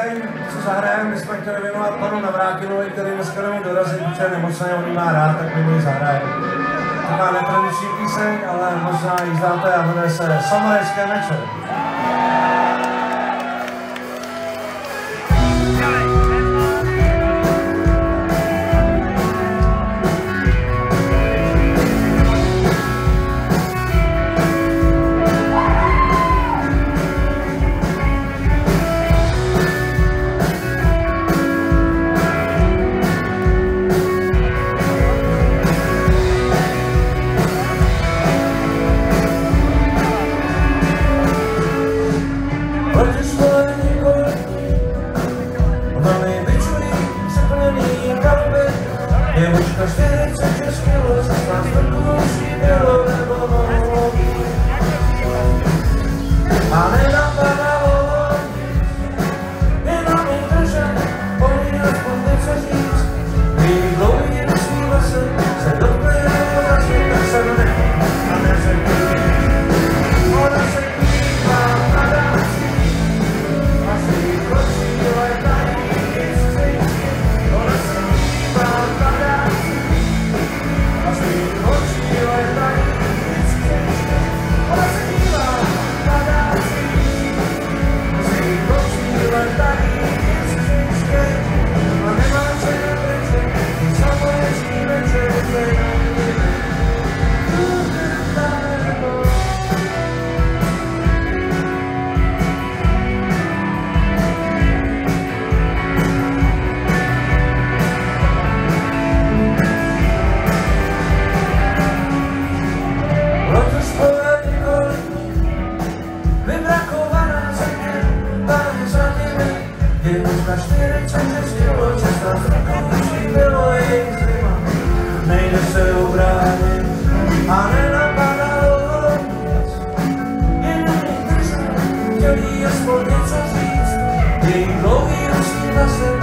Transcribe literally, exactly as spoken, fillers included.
píseň, co zahrajeme, my jsme chtěli věnovat panu Navrátilovi, který dneska nemůže dorazit, protože je nemocný, on ji má rád, tak my ji zahrajeme. Taková netradiční píseň, ale možná ji znáte a jmenuje se Samurajské meče. Jemuška čtyřicet šest kilo, šestnáct vrků bylo nebo nohou. A nenapadalo, jenom jí držet, oni aspoň něco říct. Její dlouhý nosní vlasy se dotkly vlasy, tak se nenechá a neřekl. Ona se kývá na dáci, a si jí kročí letají nic křičí. Ona se kývá na dáci, a si jí kročí letají nic křičí. Ona se kývá na dáci, a si jí kročí letají nic křičí. A nemá se na večer, samurajský večer, jemuška čtyřicet šest kilo, šestnáct vrků bylo jejich zima. Nejde se ubránit a nenapadalo nic. Jenom jí držet, chtěl jí aspoň něco říct. Její dlouhý nosní vlasy